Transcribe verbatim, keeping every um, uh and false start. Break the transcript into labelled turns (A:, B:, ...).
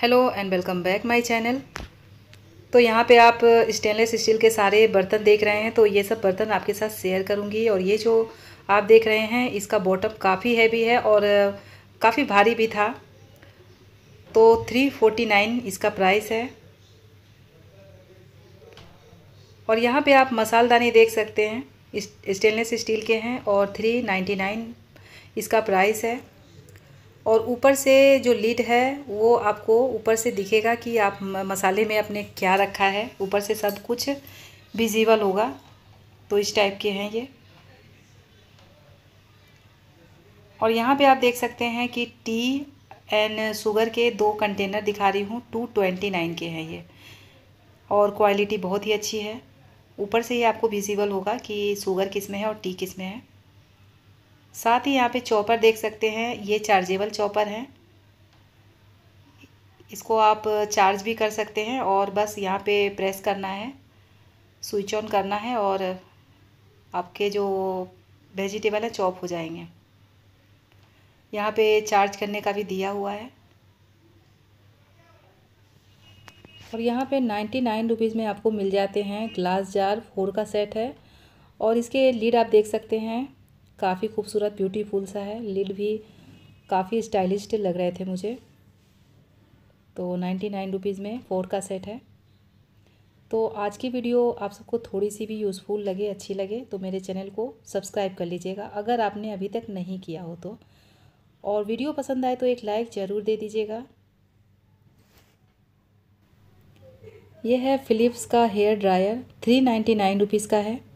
A: Hello and welcome back my channel. तो यहाँ पे आप स्टेनलेस स्टील के सारे बर्तन देख रहे हैं, तो ये सब बर्तन आपके साथ शेयर करूँगी। और ये जो आप देख रहे हैं इसका बॉटम काफ़ी हैवी है और काफ़ी भारी भी था। तो थ्री फोर्टी नाइन इसका प्राइस है। और यहाँ पे आप मसालदानी देख सकते हैं, स्टेनलेस स्टील के हैं और थ्री नाइन्टी नाइन इसका प्राइस है। और ऊपर से जो लिड है वो आपको ऊपर से दिखेगा कि आप मसाले में अपने क्या रखा है, ऊपर से सब कुछ विजिबल होगा। तो इस टाइप के हैं ये। और यहाँ पे आप देख सकते हैं कि टी एंड शुगर के दो कंटेनर दिखा रही हूँ, टू ट्वेंटी नाइन के हैं ये। और क्वालिटी बहुत ही अच्छी है। ऊपर से ही आपको विजिबल होगा कि शुगर किस में है और टी किस में है। साथ ही यहाँ पे चॉपर देख सकते हैं, ये चार्जेबल चॉपर है। इसको आप चार्ज भी कर सकते हैं और बस यहाँ पे प्रेस करना है, स्विच ऑन करना है और आपके जो वेजिटेबल है चॉप हो जाएंगे। यहाँ पे चार्ज करने का भी दिया हुआ है। और यहाँ पे नाइन्टी नाइन रुपीज़ में आपको मिल जाते हैं ग्लास जार, फोर का सेट है। और इसके लीड आप देख सकते हैं, काफ़ी खूबसूरत ब्यूटीफुल सा है। लीड भी काफ़ी स्टाइलिश लग रहे थे मुझे। तो नाइन्टी नाइन रुपीज़ में फोर का सेट है। तो आज की वीडियो आप सबको थोड़ी सी भी यूज़फुल लगे, अच्छी लगे तो मेरे चैनल को सब्सक्राइब कर लीजिएगा अगर आपने अभी तक नहीं किया हो तो। और वीडियो पसंद आए तो एक लाइक ज़रूर दे दीजिएगा। यह है फ़िलिप्स का hair dryer, three ninety nine rupees का है।